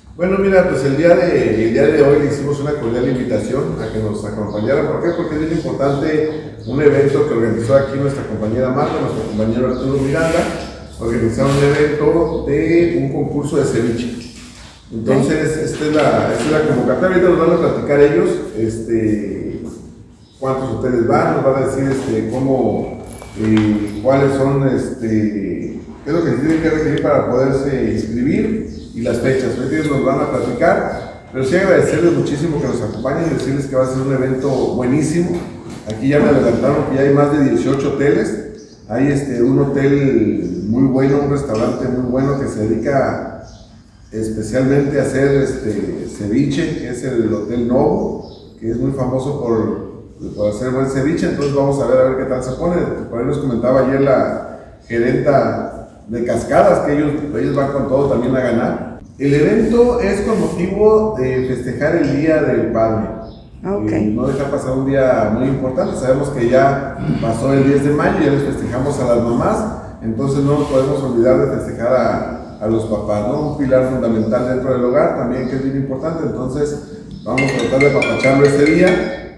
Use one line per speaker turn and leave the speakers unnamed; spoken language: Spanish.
Bueno, mira, pues el día de hoy le hicimos una cordial invitación a que nos acompañara. ¿Por qué? Porque es bien importante un evento que organizó aquí nuestra compañera Marta, nuestro compañero Arturo Miranda. Organizaron un evento de un concurso de ceviche. Entonces, esta es la convocatoria. Ahorita nos van a platicar ellos cuántos hoteles van, nos van a decir cómo, cuáles son, qué es lo que se tiene que requerir para poderse inscribir y las fechas. Ahorita ellos nos van a platicar, pero sí agradecerles muchísimo que nos acompañen y decirles que va a ser un evento buenísimo. Aquí ya me adelantaron que ya hay más de 18 hoteles. Hay un hotel muy bueno, un restaurante muy bueno que se dedica especialmente a hacer ceviche, que es el Hotel Novo, que es muy famoso por hacer buen ceviche. Entonces vamos a ver qué tal se pone. Por ahí nos comentaba ayer la gerenta de Cascadas que ellos van con todo también a ganar. El evento es con motivo de festejar el Día del Padre.
Okay.
No deja pasar un día muy importante. Sabemos que ya pasó el 10 de mayo, ya les festejamos a las mamás, entonces no nos podemos olvidar de festejar a los papás, ¿no? Un pilar fundamental dentro del hogar también que es bien importante. Entonces vamos a tratar de apapacharlo ese día.